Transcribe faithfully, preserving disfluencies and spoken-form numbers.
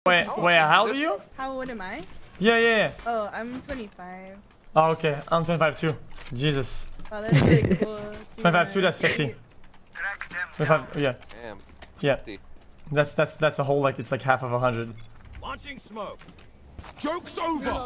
Wait, wait, how old are you? How old am I? Yeah, yeah, yeah. Oh, I'm twenty-five. Oh, okay. I'm twenty-five too. Jesus. Oh, that's really cool. twenty-five too, that's fifty. twenty-five, yeah. Damn. Yeah. fifty. That's, that's, that's a whole, like, it's like half of a hundred. Launching smoke. Joke's over!